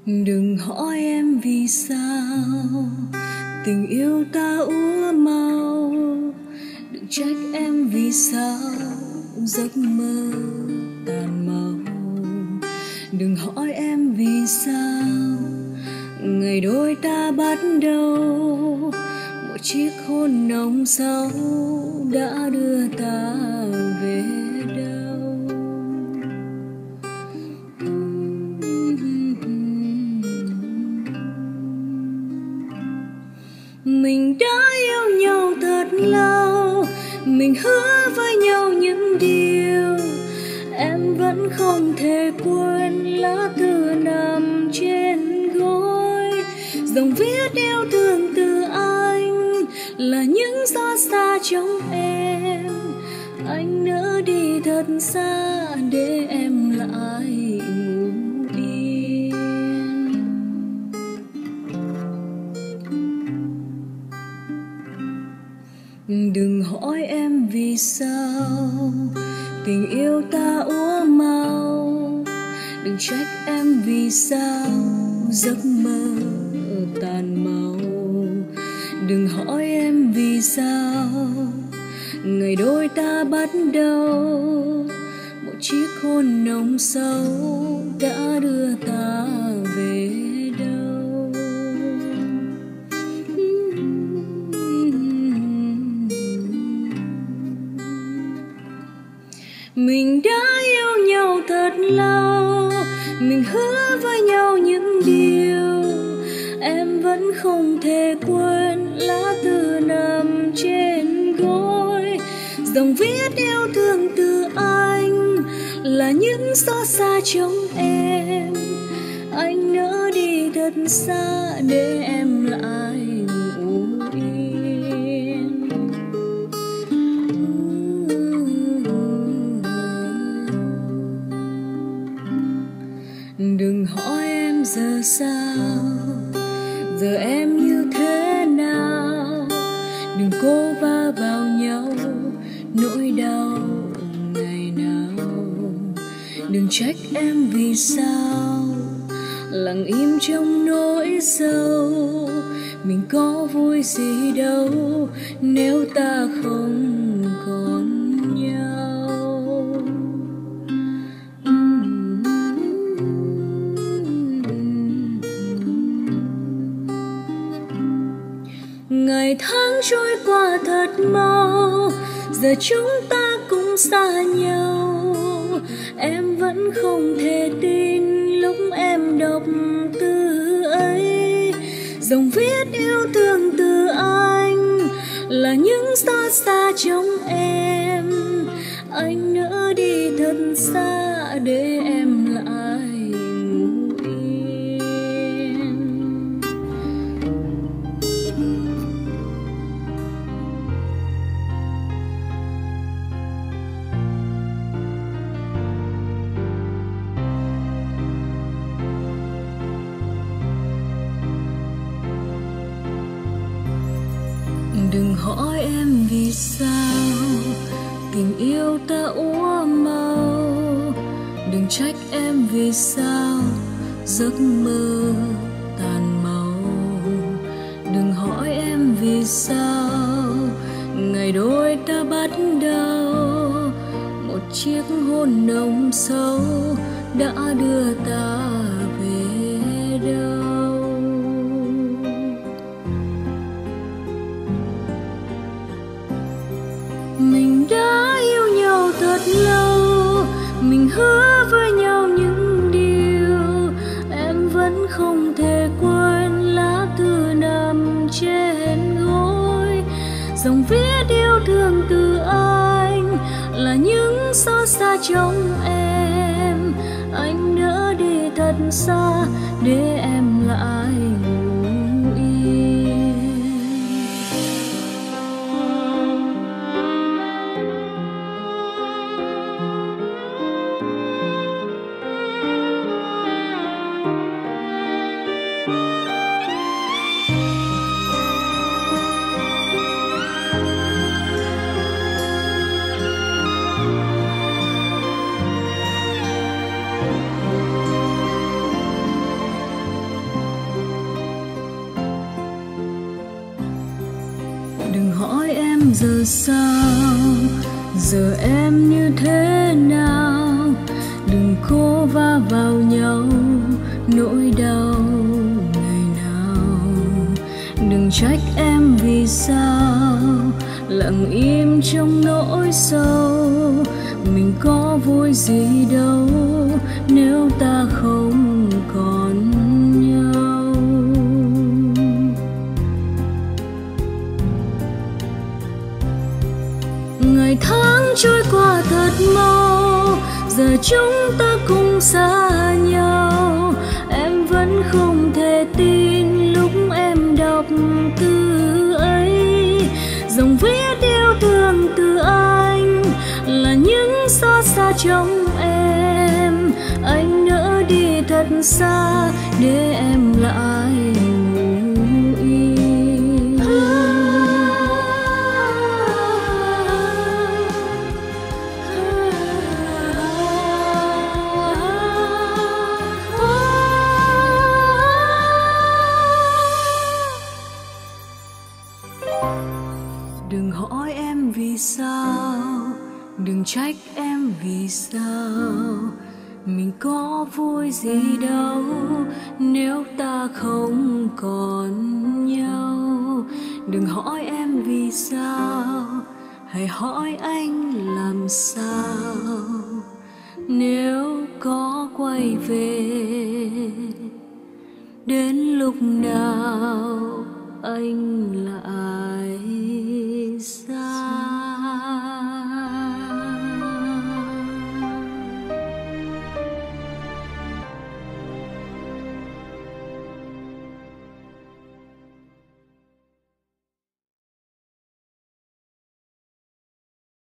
Đừng hỏi em vì sao tình yêu ta úa màu, đừng trách em vì sao giấc mơ tàn màu. Đừng hỏi em vì sao ngày đôi ta bắt đầu, một chiếc hôn nồng sâu đã đưa ta về đâu. Mình đã yêu nhau thật lâu, mình hứa với nhau những điều em vẫn không thể quên. Lá thư nằm trên gối, dòng viết yêu thương từ anh là những xót xa trong em. Anh nỡ đi thật xa để em lại ngủ yên. Đừng hỏi em vì sao tình yêu ta úa màu, đừng trách em vì sao giấc mơ tàn màu. Đừng hỏi em vì sao ngày đôi ta bắt đầu, một chiếc hôn nồng sâu đã đưa ta về đâu. Mình đã yêu nhau thật lâu, mình hứa với nhau những điều em vẫn không thể quên. Lá thư nằm trên gối, dòng viết yêu thương từ anh là những xót xa trong em. Anh nỡ đi thật xa để em lại ngủ yên. Đừng hỏi em giờ sao, giờ em như thế nào. Đừng cố va vào nhau nỗi đau ngày nào. Đừng trách em vì sao lặng im trong nỗi sâu. Mình có vui gì đâu nếu ta không còn nhau. Ngày tháng trôi qua thật mau, giờ chúng ta cũng xa nhau. Em vẫn không thể tin lúc em đọc thư ấy. Dòng viết yêu thương từ anh là những xót xa trong em. Anh nỡ đi thật xa để em lại ngủ yên. Đừng hỏi em vì sao tình yêu ta úa màu, đừng trách em vì sao giấc mơ tàn màu. Đừng hỏi em vì sao ngày đôi ta bắt đầu, một chiếc hôn nồng sâu đã đưa ta về đâu. Mình đã yêu nhau thật lâu, mình hứa với nhau những điều em vẫn không thể quên. Lá thư nằm trên gối, dòng viết yêu thương từ anh là những xót xa trong em. Anh nỡ đi thật xa để em lại ngủ yên. hỏi em giờ sao, giờ em như thế nào. Đừng cố va vào nhau nỗi đau ngày nào. Đừng trách em vì sao lặng im trong nỗi sâu. Mình có vui gì đâu nếu ta không còn nhau. Ngày tháng trôi qua thật mau, giờ chúng ta cùng xa nhau. Em vẫn không thể tin lúc em đọc thư ấy. Dòng viết yêu thương từ anh là những xót xa trong em. Anh nỡ đi thật xa để em lại ngủ yên. Đừng hỏi em vì sao, đừng trách em vì sao. Mình có vui gì đâu nếu ta không còn nhau. Đừng hỏi em vì sao, hãy hỏi anh làm sao. Nếu có quay về, đến lúc nào anh lại